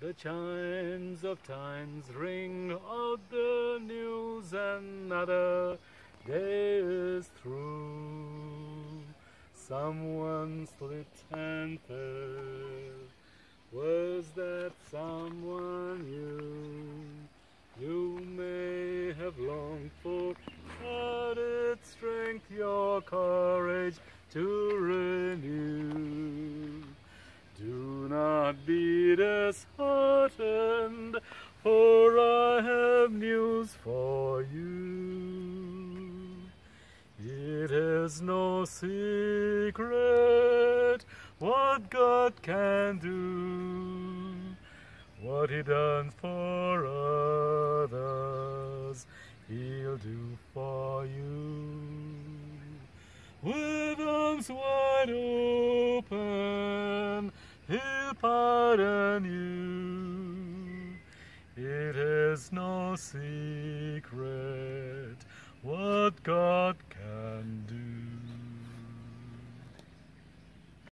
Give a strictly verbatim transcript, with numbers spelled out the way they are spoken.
The chimes of times ring out the news, another day is through. Someone slipped and fell. Was that someone you? You may have longed for, had its strength, your courage to renew. Do not be disheartened, for I have news for you. It is no secret what God can do. What He done for others, He'll do for you. With arms wide open, He'll pardon you. It is no secret what God